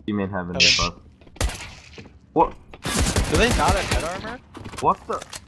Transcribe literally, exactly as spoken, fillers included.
You may have any Heaven. buff. What? Do they not have head armor? What the?